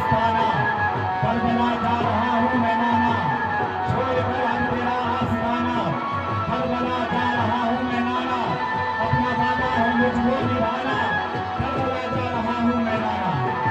आस्ताना, Karbala जा रहा हूँ मैं नाना, छोड़कर अंधेरा आसमाना, करबला जा रहा हूँ मैं नाना, अपना वादा है मुझको निभाना, करबला जा रहा हूँ मैं नाना।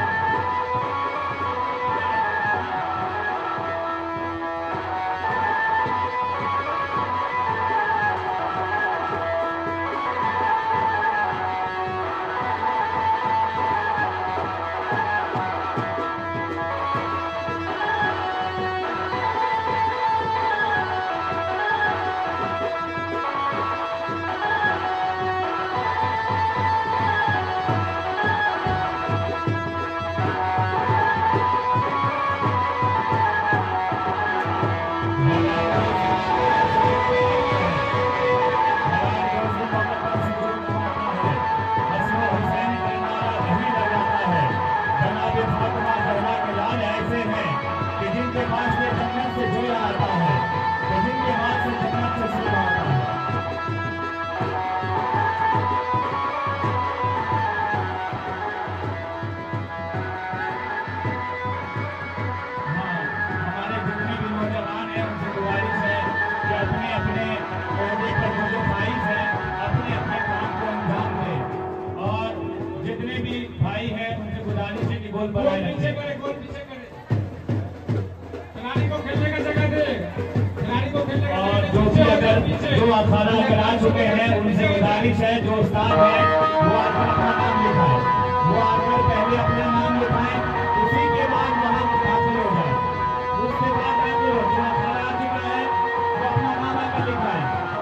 जो अखाड़ा करा चुके हैं उनसे गुजारिश है, जो उस्ताद है वो आकर अपना नाम लिखाए, वो आकर पहले अपना नाम लिखाए, उसी के बाद वहां दाखिल हो जाए, उसके बाद दाखिल हो। जो अखाड़ा आ चुका है वो अपना नाम आकर लिखाए।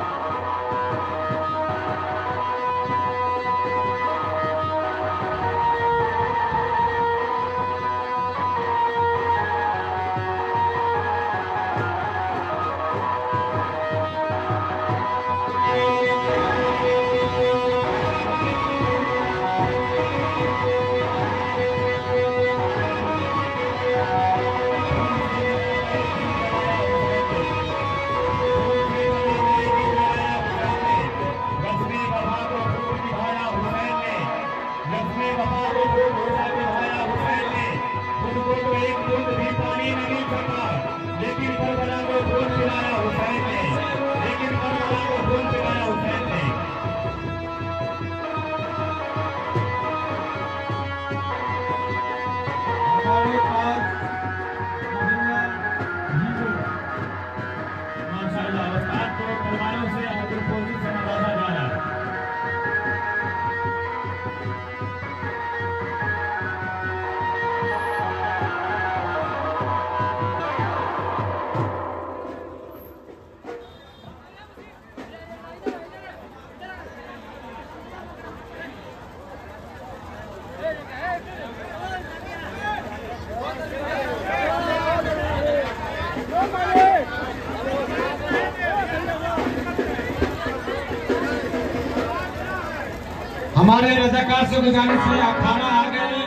हमारे रजाकार से गुजारिश है, अखाड़ा आ गए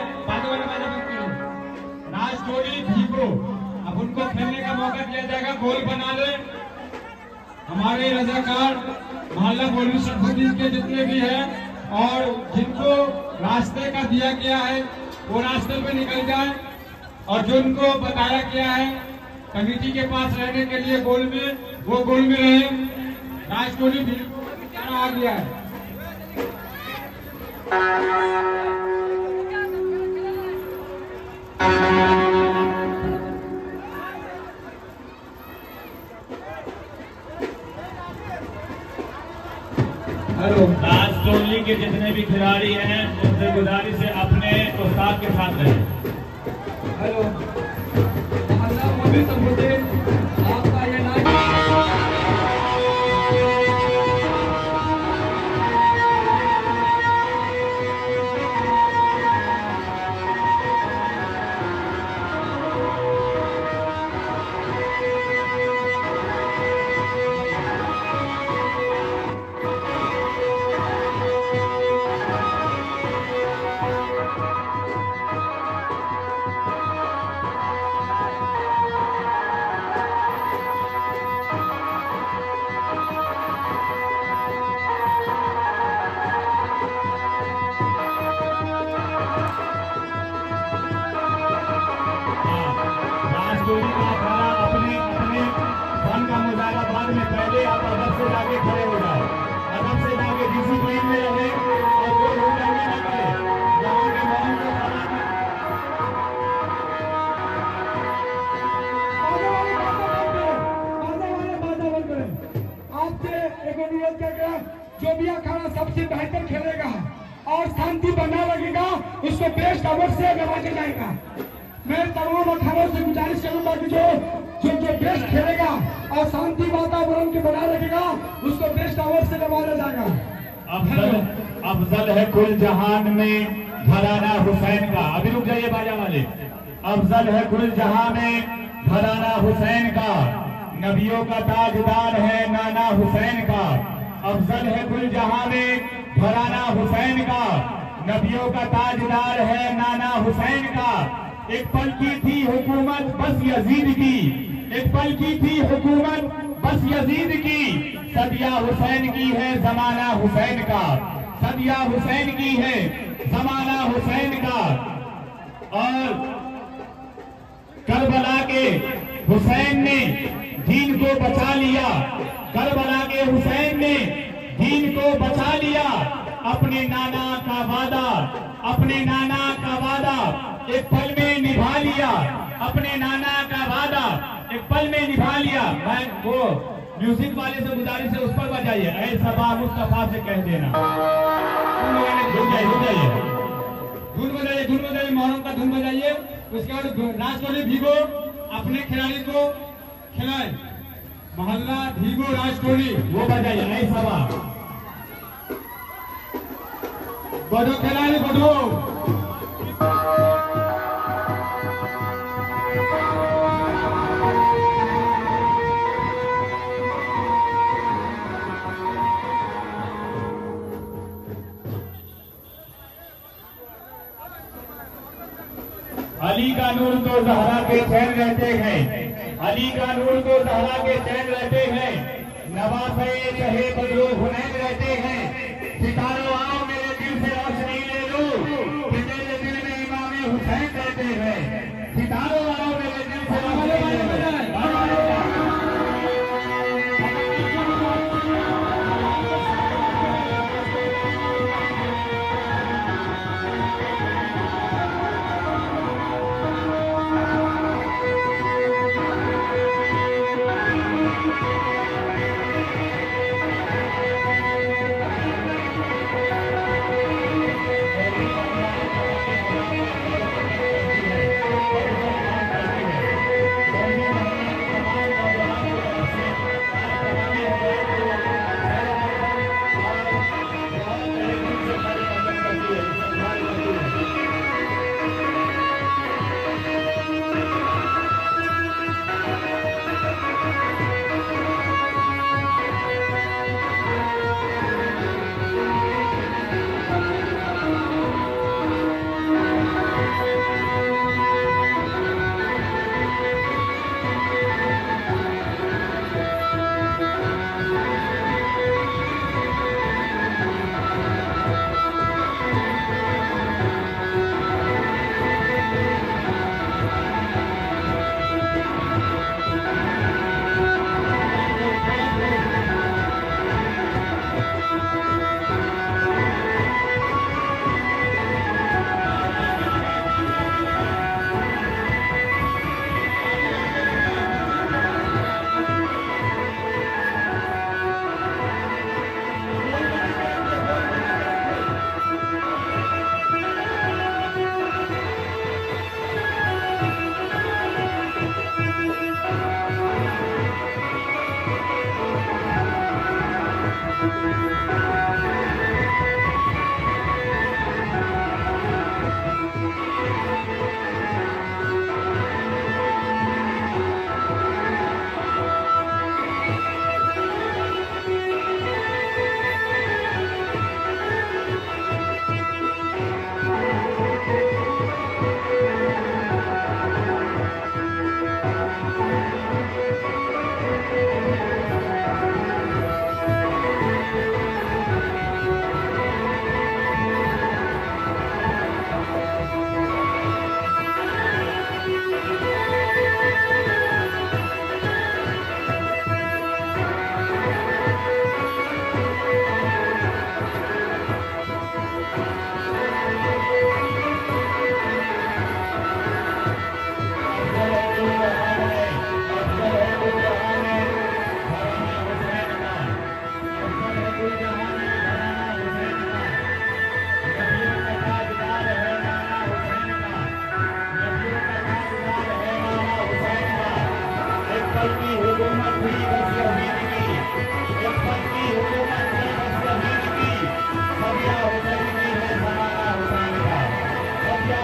राजकोड़ी भीगो, अब उनको खेलने का मौका दिया जाएगा, गोल बना ले। हमारे रजाकार मोहल्ला मौलवी शरफुद्दीन के जितने भी हैं और जिनको रास्ते का दिया गया है वो रास्ते पे निकल जाए, और जो उनको बताया गया है कमेटी के पास रहने के लिए गोल में, वो गोल में रहे। राजकोड़ी भीगो आ गया है। राजटोली के जितने भी खिलाड़ी हैं उनसे गुजारिश है अपने उस्ताद के साथ रहें। हेलो, आपका ये नाम राजडोरी का अखाड़ा अपने अपने फन का मुजाहरा बाद में, पहले आप अदब से जाके खड़े हो जाए, अदब से जाके डिसिप्लिन में रहे और कोई हुक्म न करे। यहाँ के मौन को आपसे एक अनुरोध करके, जो भी अखाड़ा सबसे बेहतर खेलेगा और शांति बना लगेगा उसको बेस्ट अवार्ड से नवाजा जाएगा। मैं तमाम अखाड़ों से गुजारिश करूंगा कि जो बेस्ट खेलेगा और शांति वातावरण के बना रखेगा उसको बेस्ट अवार्ड से नवाजा जाएगा। अफजल है कुल जहान में घराना हुसैन का। अभी रुक जाइए बाजा वाले। अफजल है कुल जहां में घराना हुसैन का, नबियों का ताजदार है नाना हुसैन का। अफजल है कुल जहां में घराना हुसैन का, नबियों का ताजदार है नाना हुसैन का। एक पल की थी हुकूमत बस यजीद की, एक पल की थी हुकूमत बस यजीद की, सदिया हुसैन की है जमाना हुसैन का, सदिया हुसैन की है जमाना हुसैन का। और करबला के हुसैन ने दीन को बचा लिया, करबला के हुसैन ने दीन को बचा लिया। अपने नाना का वादा, अपने नाना का वादा एक पल में निभा लिया, अपने नाना का वादा एक पल में निभा लिया। मैं वो म्यूजिक वाले से गुजारिश है उस पर बजाइए, ऐ सबा मुस्तफा से कह देना। धुन बजाइए, धुन बजाइए, मोहर्रम का धुन बजाइए। उसके बाद राजटोली भीगो अपने खिलाड़ी को खिलाए, मोहल्ला भीगो राजटोली वो बजाइए। ऐ सबा बढ़ो खिलाड़ी बढ़ो। अली का नूर तो ज़हरा के चैन रहते हैं, अली का नूर तो ज़हरा के चैन रहते हैं, नवासे कहे बदलो हुनैन रहते हैं। सितारों आओ मेरे दिल से रोशनी ले लो, कि मेरे दिल में इमाम हुसैन रहते हैं। सितारों आओ मेरे दिल से रोशनी ले लो।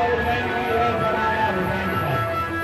हुसैन की है, जलाया हुसैन का।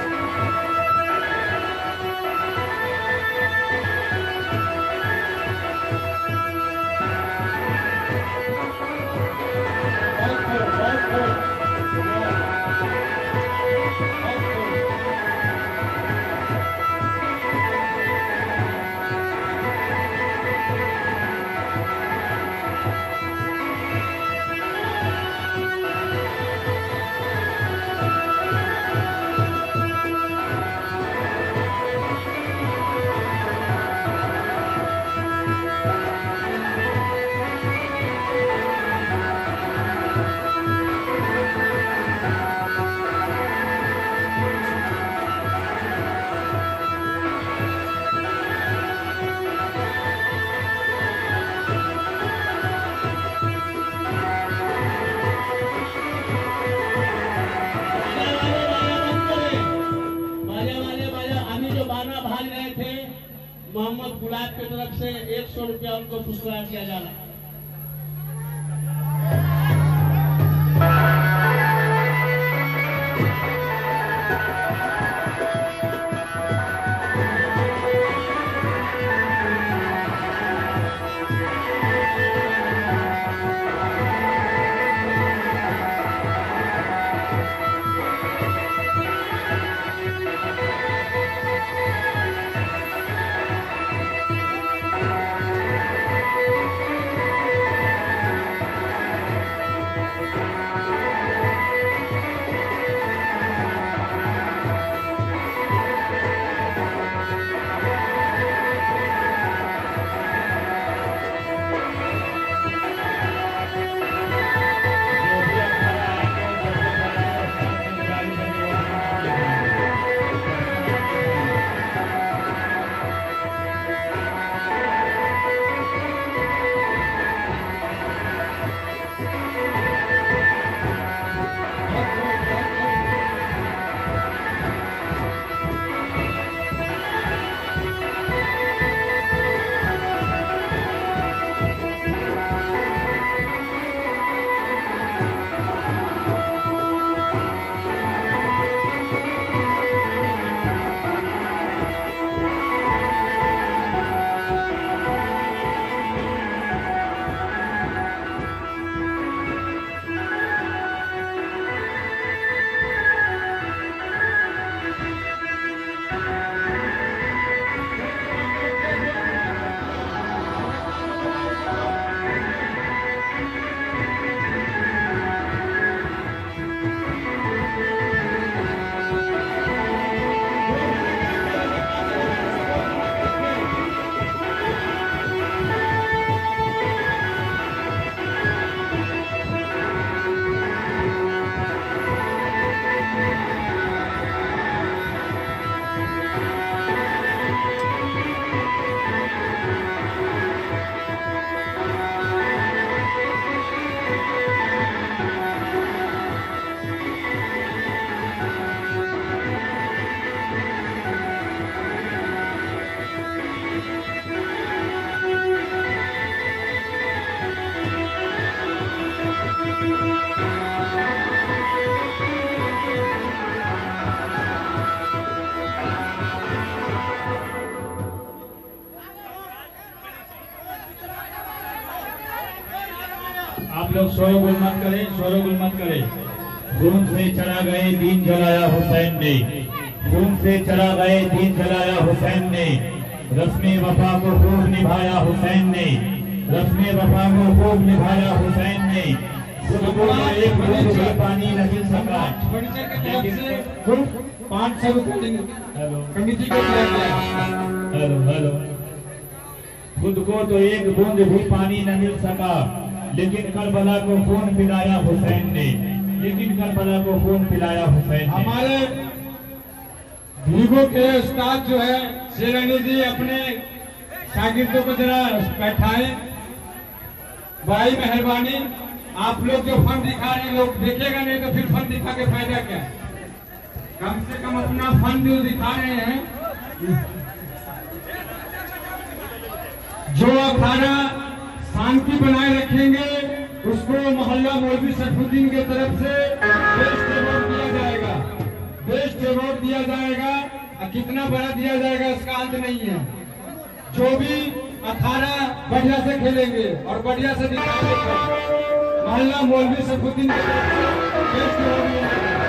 मोहम्मद गुलाब की तरफ से 100 रुपया उनको पुरस्कार दिया जाना। आप लोग शोरगुल मत करें, शोरगुल मत करें। खून से चढ़ा गए दीन जलाया हुसैन ने, खून से चढ़ा गए दीन जलाया हुसैन ने, रस्मे वफा को खूब निभाया हुसैन ने, रस्मे वफा को खूब निभाया हुसैन ने। खुद को एक बूंद भी पानी नहीं सका। फर्नीचर की तरफ से 500 रुपये कमेटी को दिया गया। Hello hello. खुद को तो एक बूंद भी पानी न मिल सका, लेकिन करबला को खून पिलाया हुसैन ने, लेकिन करबला को खून पिलाया हुसैन ने। हमारे वीवो के उस्ताद जो है शेरानी जी अपने शागिर्दों को जरा बैठाएं। भाई मेहरबानी, आप लोग जो फंड दिखा रहे हैं लोग देखेगा नहीं तो फिर फंड दिखा के फायदा क्या? कम से कम अपना फंड जो दिखा रहे हैं, जो अखाड़ा शांति बनाए रखेंगे उसको मोहल्ला मौलवी सरफुद्दीन की तरफ से कितना बड़ा दिया जाएगा इसका अंत नहीं है। जो भी अखाड़ा बढ़िया से खेलेंगे और बढ़िया से दिखाएंगे, मोहल्ला मौलवी सरफुद्दीन की तरफ से बेस्ट होगी।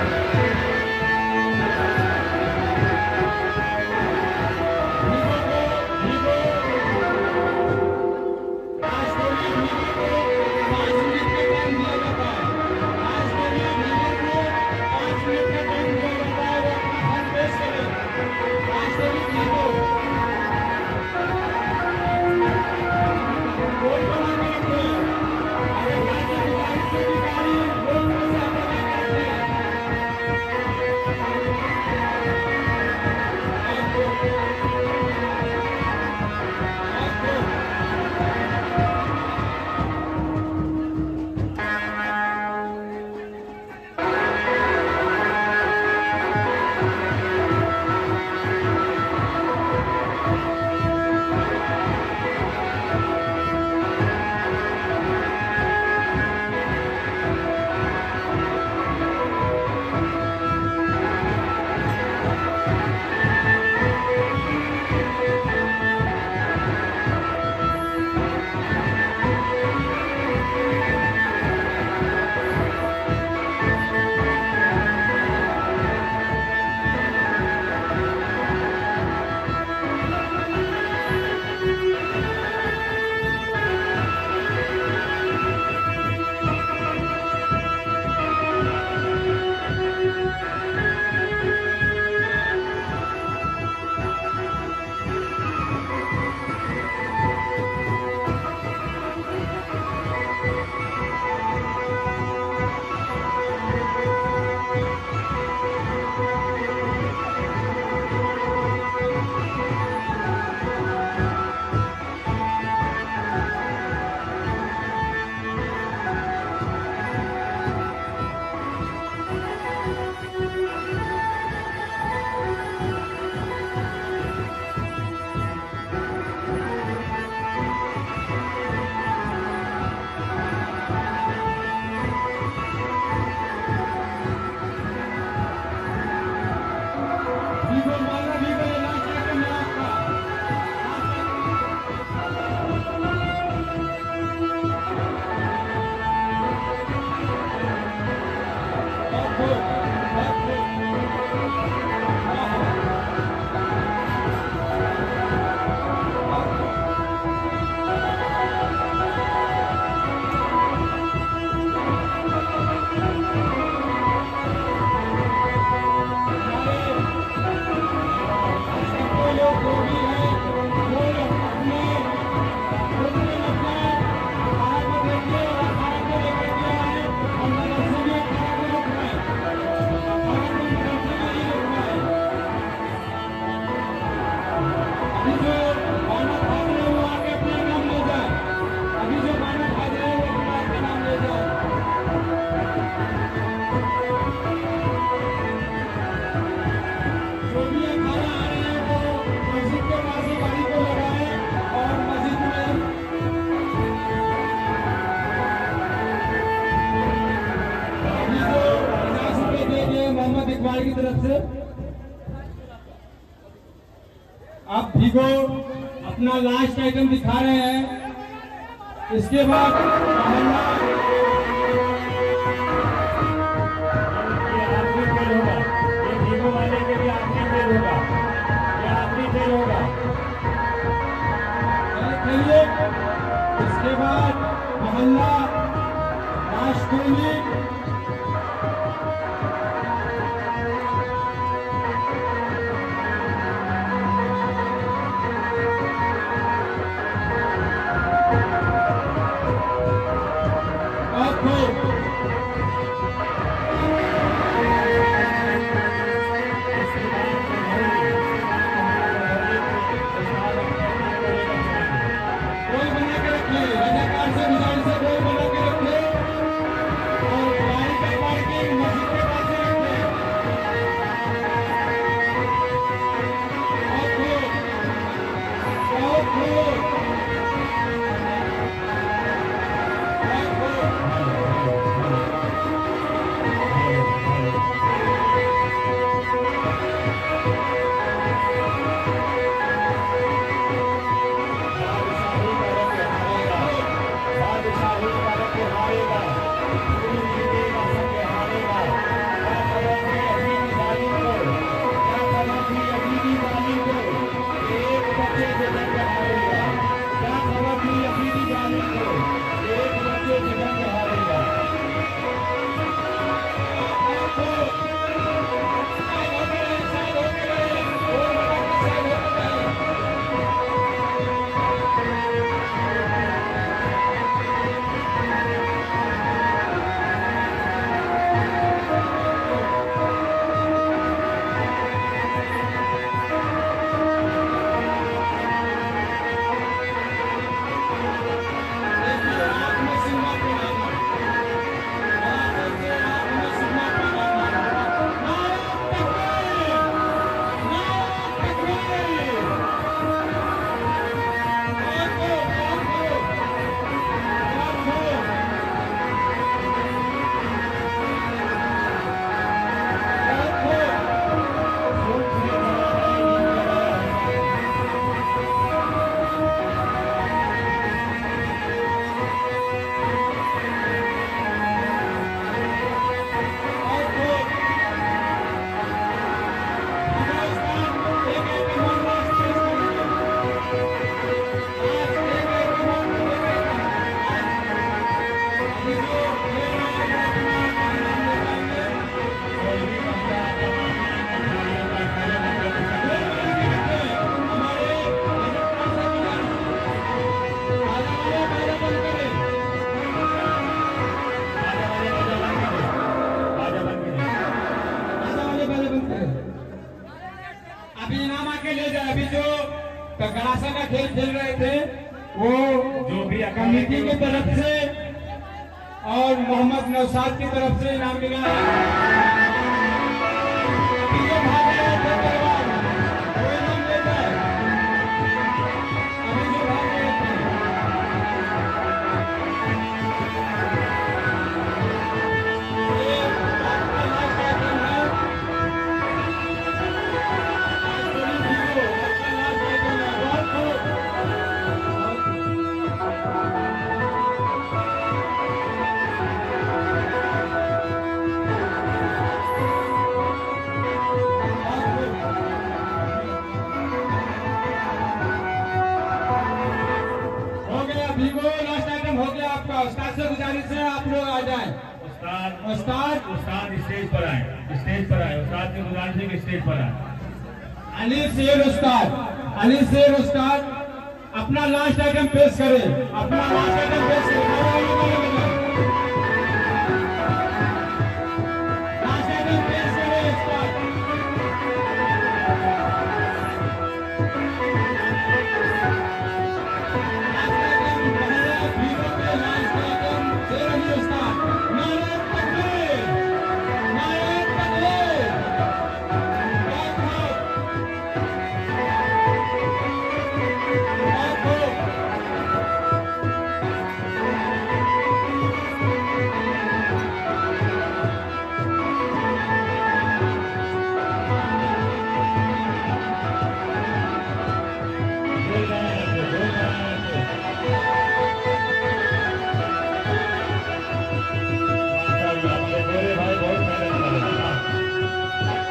इकबाल की तरफ से आप भीगो अपना लास्ट आइटम दिखा रहे हैं। इसके बाद भीगो वाले के भी आखिरी फेल होगा, ये आखिरी फेल होगा। चलिए, इसके बाद मोहल्ला राष्ट्रपति जो ककड़ासा का खेल खेल रहे थे वो जो भी कमेटी की तरफ से और मोहम्मद नौशाद की तरफ से इनाम मिला है। अभी जो भाग रहे थे परिवार, वो इनाम लेता है। अभी जो भाग रहे थे ये आपका लास्ट आइटम है। आपका लास्ट आइटम है। बहुत खूब। हो गया वीवो, लास्ट आइटम हो गया आपका। उस्ताद से गुजारिश है आप लोग आ जाएं। उस्ताद स्टेज पर आए, स्टेज पर आए। उस्ताद की गुजारिश है कि स्टेज पर आए। अली शेर उस्ताद अपना लास्ट आइटम पेश करें। अपना लास्ट आइटम पेश करें। लास्ट आइटम पेश करें उस्ताद। लास्ट आइटम पहले वीवो के लास्ट आइटम शेर अली उस्ताद। नारे तकबीर, नारे तकबीर। बहुत खूब। बहुत खूब। गोरे भाई बहुत मेहनत कर रहे हैं।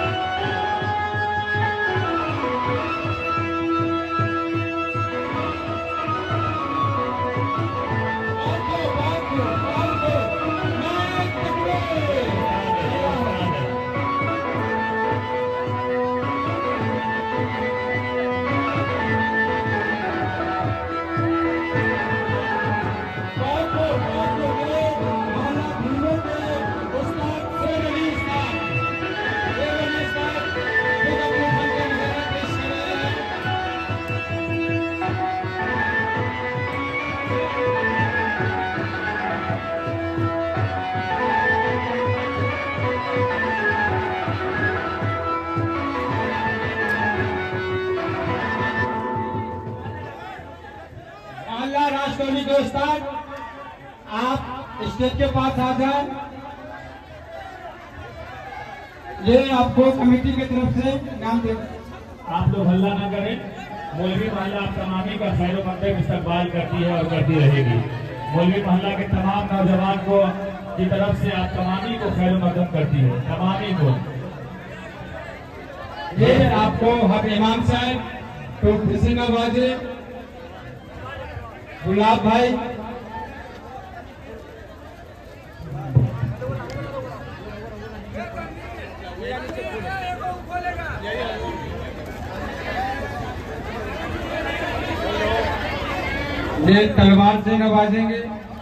राजकौली के उस्ताद आप स्टेज के पास आ जाए। ये आपको कमेटी की तरफ से इनाम दे। आप लोग हल्ला ना करें। मौलवी महल्ला आप तमामी का खैर मकदम इस्तकबाल करती है और करती रहेगी। मौलवी महल्ला के तमाम नौजवान को की तरफ से आप तमामी को खैर मकदम करती है, तमामी को। ये आपको हक इमाम साहब तो खुशी नवाजे गुलाब भाई ये तलवार से नवाजेंगे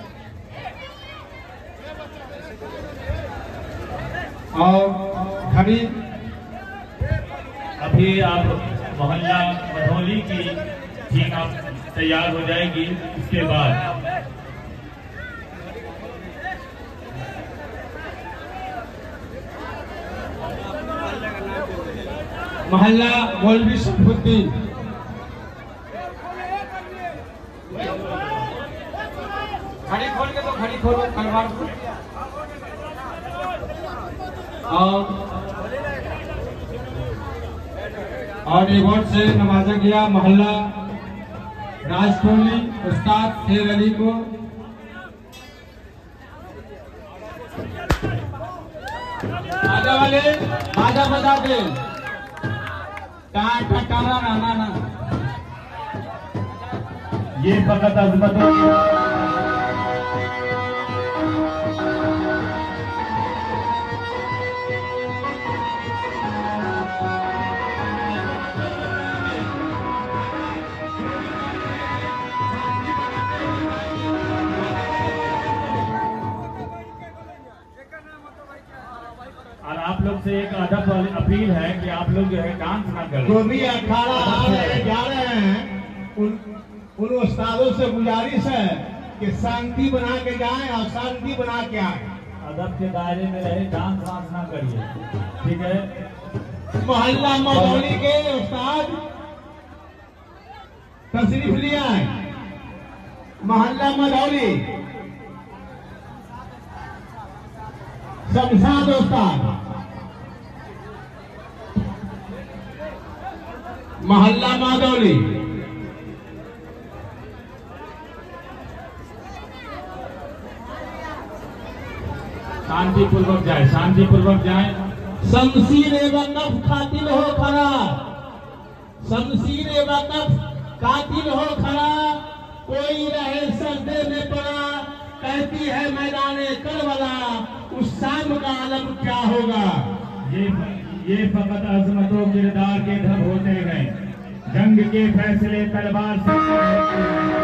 और घड़ी। अभी आप मोहल्ला मधौली की टीम आप तैयार हो जाएगी। इसके बाद मोहल्ला मौलवी शरफुद्दीन घड़ी खोल के तो घड़ी खोलो तलवार को। और रिवॉर्ड से नवाजा गया मोहल्ला राजकोली उस्ताद शेर अली को। बाजा वाले बाजा बजा दे। टारा ना ना ये फकत अजमतों की और आप लोग से एक अदब वाली अपील है कि आप लोग जो है डांस ना करें। जो भी अखाड़ा आ रहे जा रहे हैं उन उस्तादों से गुजारिश है कि शांति बना के जाएं और शांति बना के आए। अदब के दायरे में रहे, डांस वांस ना करिए, ठीक है। मोहल्ला मौलवी के उस्ताद तशरीफ ले आए। मोहल्ला मौलवी शमशाद उस्ताद, मोहल्ला माधौली, शांतिपूर्वक जाए, शांतिपूर्वक जाए। शमशीर एवं नफ कातिल हो खड़ा, शमशीर एवं नफ कातिल हो खड़ा, कोई रहे सजदे में पड़ा, कहती है मैदाने करबला, उस शाम का आलम क्या होगा। ये फकत अजमतों किरदार के धब होते हैं, जंग के फैसले तलवार से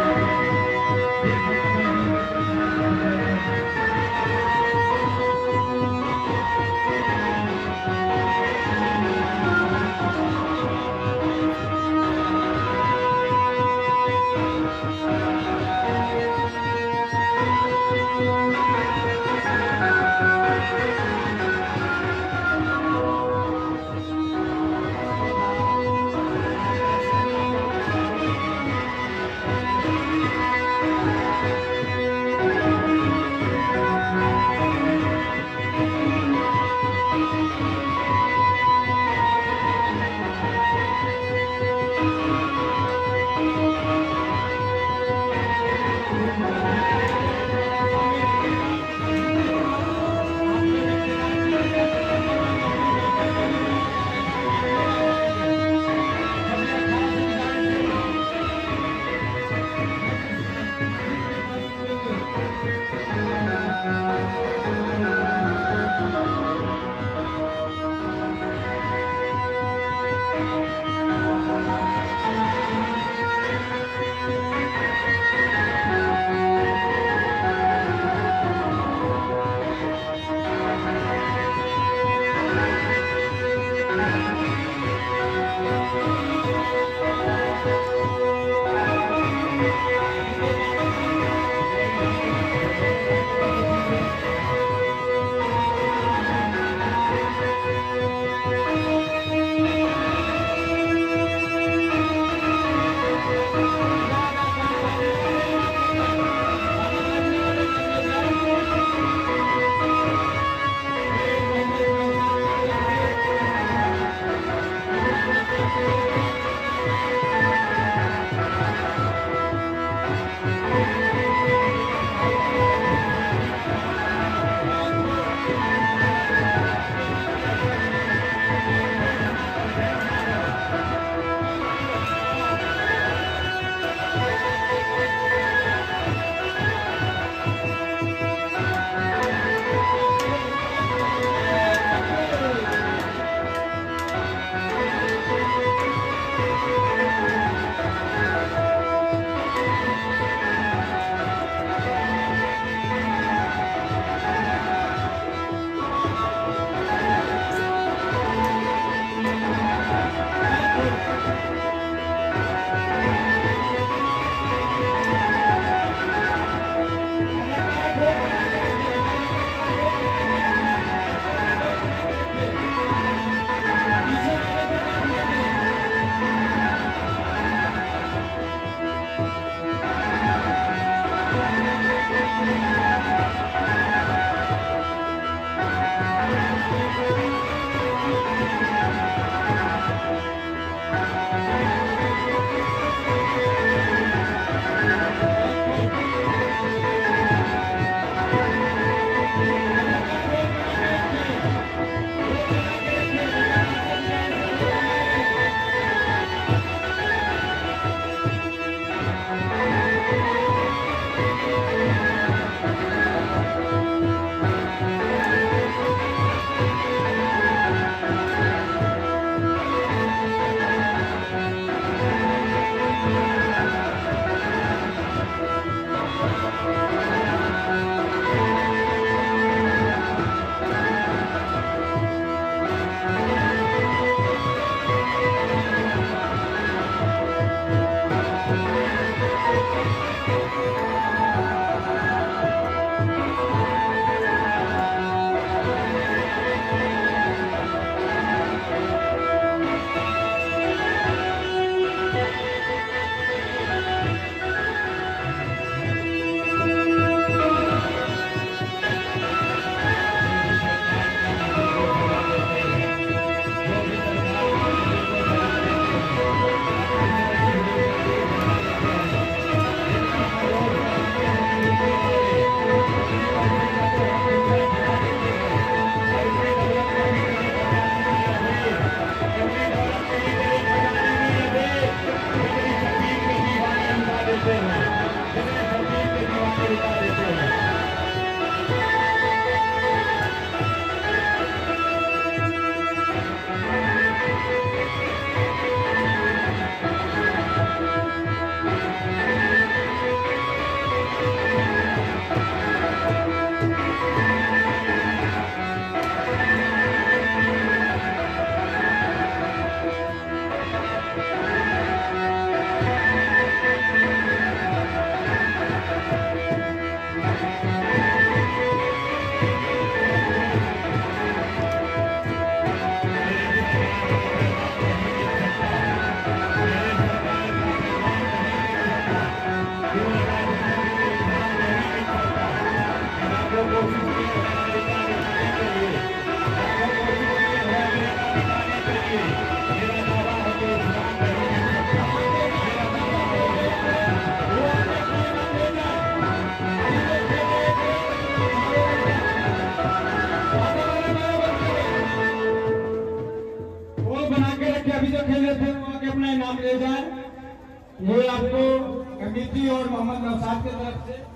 बना के रखे, अभी जो खेले थे वो आके अपना इनाम ले जाए। ये आपको कमेटी और मोहम्मद नौशाद की तरफ से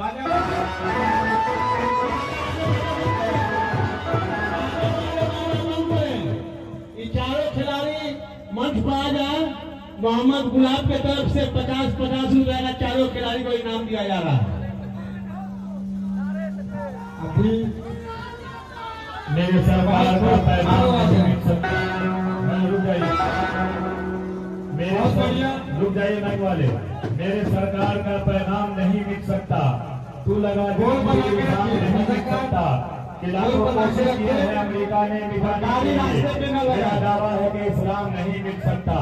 ये चारों खिलाड़ी मंच पर आ जाए। मोहम्मद गुलाब की तरफ से 50-50 रुपए का चारों खिलाड़ी को इनाम दिया जा रहा है। अभी मेरे सरकार का पैगाम नहीं मिट सकता। रुक जाइए, रुक जाइए माइक वाले। मेरे सरकार का पैगाम नहीं मिट सकता। तू लगा नहीं मिट सकता। खिलाफों को कोशिश की है अमेरिका ने मिटाने के लिए। मेरा दावा है कि इस्लाम नहीं मिट सकता।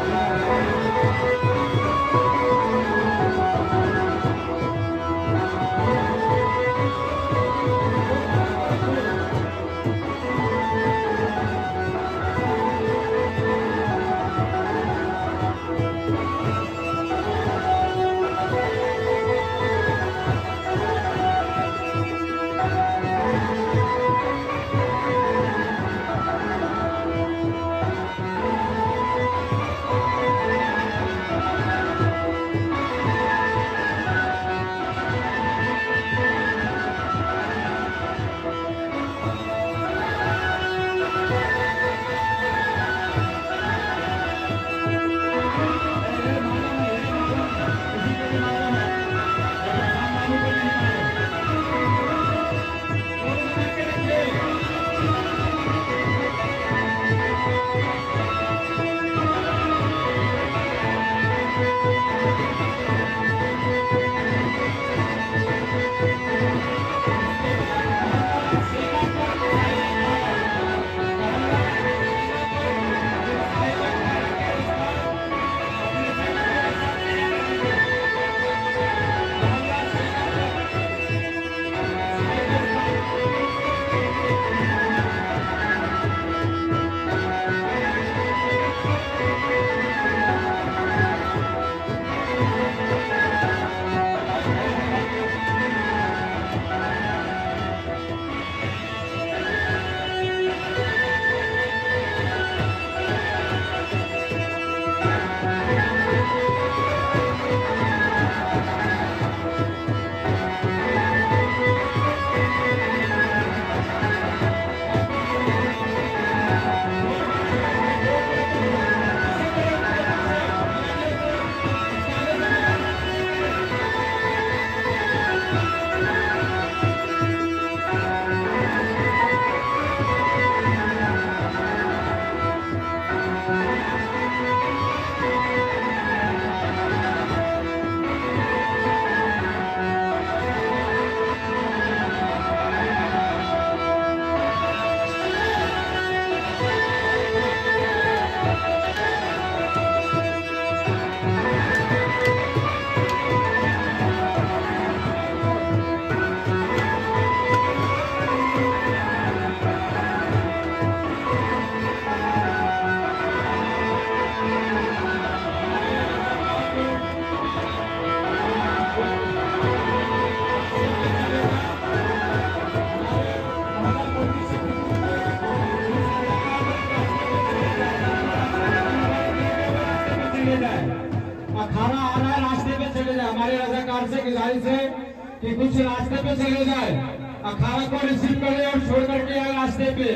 अखाड़ा आ रहा है, रास्ते पे चले जाए। हमारे रजाकार से गुजारिश है कि कुछ रास्ते पे चले जाए, अखाड़ा को रिसीव करे और छोड़ करके आए रास्ते पे।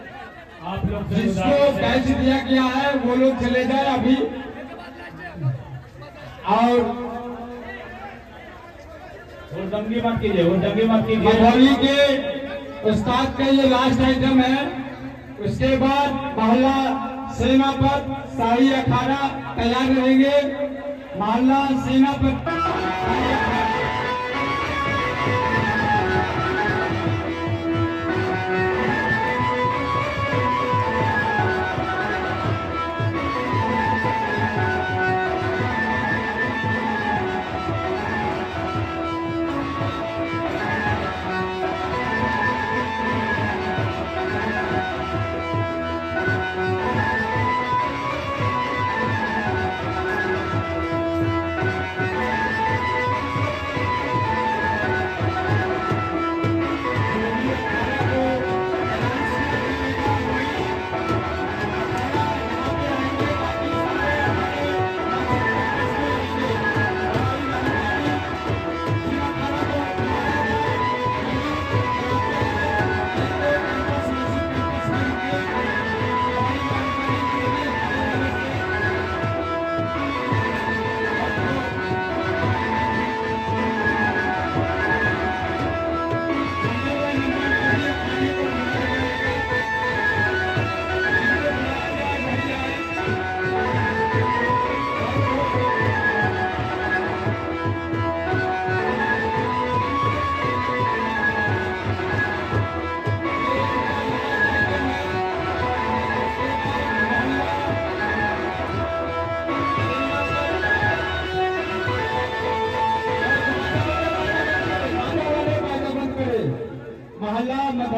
आप लोग जिसको बैच दिया गया है वो लोग चले जाए अभी। और वो दंगे मत कीजिए, वो दंगे मत कीजिए। मधौली के उस्ताद का ये लास्ट आइटम है। उसके बाद मोहल्ला सेना पर शाही अखाड़ा तैयार रहेंगे। मोहल्ला सेना पर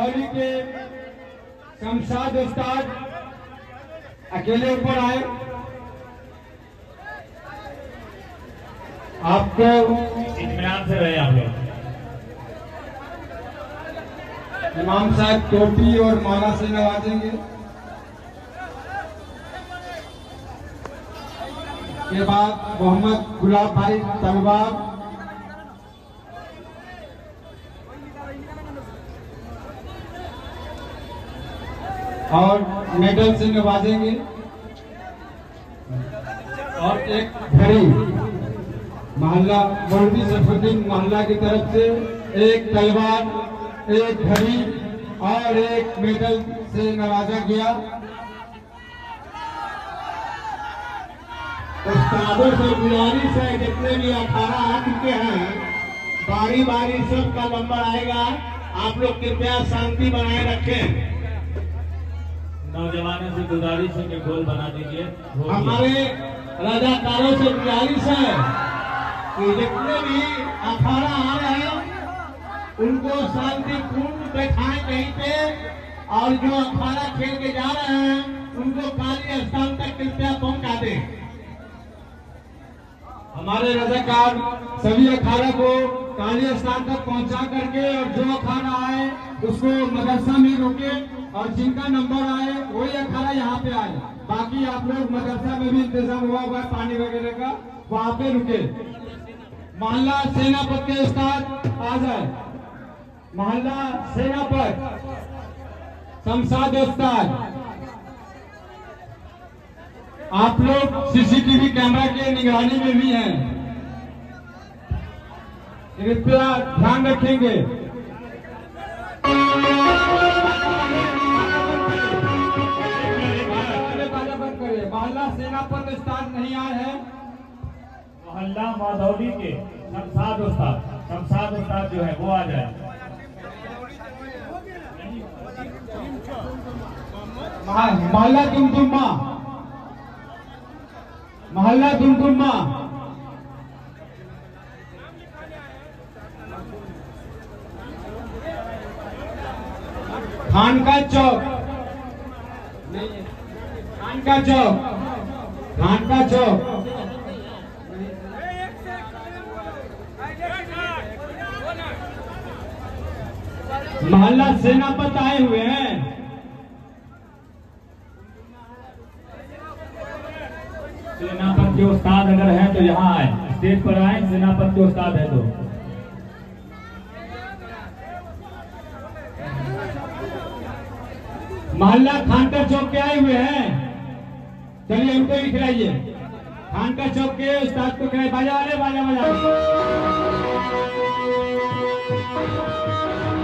मधौली के शमशाद उस्ताद अकेले ऊपर आए। आपको इत्मीनान से रहे आप लोग। इमाम साहब टोपी और माला से नवाजेंगे। के बाद मोहम्मद गुलाब भाई तलवार और मेडल से नवाजेंगे। और एक घड़ी मोहल्ला मौलवी सरफुद्दीन मोहल्ला की तरफ से एक तलवार, एक घड़ी और एक मेडल से नवाजा गया। उस्तादों से गुजारिश है, जितने भी अखाड़ा आ चुके हैं, बारी बारी सबका नंबर आएगा। आप लोग कृपया शांति बनाए रखें। नौजवानों से गुजारिश है कि गोल बना दीजिए। हमारे रजाकारों से गुजारिश है कि जितने भी अखाड़ा आ रहे हैं उनको शांतिपूर्ण बैठाएं कहीं पे, और जो अखाड़ा खेल के जा रहे हैं उनको काली स्थान तक कृपया पहुंचा दें। हमारे रजाकार सभी अखाड़ा को काली स्थान तक पहुंचा करके, और जो अखाड़ा आए उसको मदरसा में रोके, और जिनका नंबर आए वही अखाड़ा यहाँ पे आए। बाकी आप लोग मदरसा में भी इंतजाम हुआ है पानी वगैरह का, वहाँ पे रुके। मोहल्ला सेनापत के उस्ताद आ जाए। मोहल्ला सेनापत शमशाद उस्ताद, आप लोग सीसीटीवी कैमरा के निगरानी में भी हैं, कृपया ध्यान रखेंगे। मोहल्ला सेनापत उस्ताद नहीं आए हैं। मोहल्ला मधौली के शमशाद उस्ताद जो है वो आ जाए। मोहल्ला दुमदुमा, मोहल्ला दुमदुमा, खानका चौक, खानका चौक, खानका चौक, मोहल्ला सेनापत आए हुए हैं। सेनापत के उस्ताद अगर हैं तो यहाँ आए, स्टेज पर आए। सेनापत के उस्ताद है तो मोहल्ला खानका चौक के आए हुए हैं। चलिए उनको भी खिलाइए। खानका चौक के उस्ताद को खिलाइए। बाजा वाले बाजा बजा।